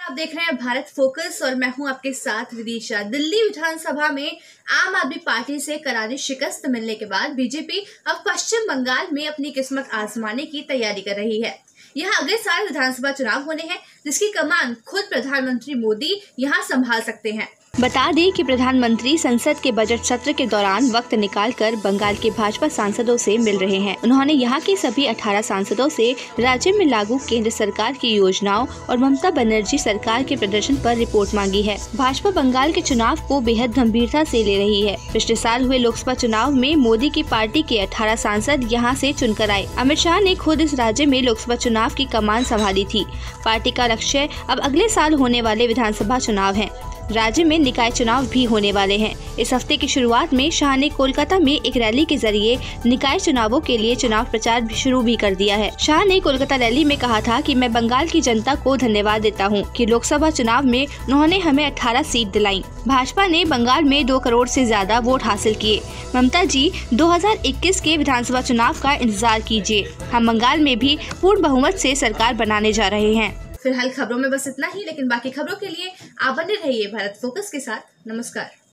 आप देख रहे हैं भारत फोकस और मैं हूं आपके साथ विदिशा। दिल्ली विधानसभा में आम आदमी पार्टी से करारी शिकस्त मिलने के बाद बीजेपी अब पश्चिम बंगाल में अपनी किस्मत आजमाने की तैयारी कर रही है। यहां अगले साल विधानसभा चुनाव होने हैं, जिसकी कमान खुद प्रधानमंत्री मोदी यहां संभाल सकते हैं। बता दें कि प्रधानमंत्री संसद के बजट सत्र के दौरान वक्त निकालकर बंगाल के भाजपा सांसदों से मिल रहे हैं। उन्होंने यहां के सभी 18 सांसदों से राज्य में लागू केंद्र सरकार की योजनाओं और ममता बनर्जी सरकार के प्रदर्शन पर रिपोर्ट मांगी है। भाजपा बंगाल के चुनाव को बेहद गंभीरता से ले रही है। पिछले साल हुए लोकसभा चुनाव में मोदी की पार्टी के 18 सांसद यहां से चुनकर आए। अमित शाह ने खुद इस राज्य में लोकसभा चुनाव की कमान संभाली थी। पार्टी का लक्ष्य अब अगले साल होने वाले विधानसभा चुनाव है। राज्य में निकाय चुनाव भी होने वाले हैं। इस हफ्ते की शुरुआत में शाह ने कोलकाता में एक रैली के जरिए निकाय चुनावों के लिए चुनाव प्रचार शुरू भी कर दिया है। शाह ने कोलकाता रैली में कहा था कि मैं बंगाल की जनता को धन्यवाद देता हूं कि लोकसभा चुनाव में उन्होंने हमें 18 सीट दिलाई। भाजपा ने बंगाल में 2 करोड़ से ज्यादा वोट हासिल किए। ममता जी 2021 के विधानसभा चुनाव का इंतजार कीजिए। हम बंगाल में भी पूर्ण बहुमत से सरकार बनाने जा रहे हैं। फिलहाल खबरों में बस इतना ही, लेकिन बाकी खबरों के लिए आप बने रहिए भारत फोकस के साथ। नमस्कार।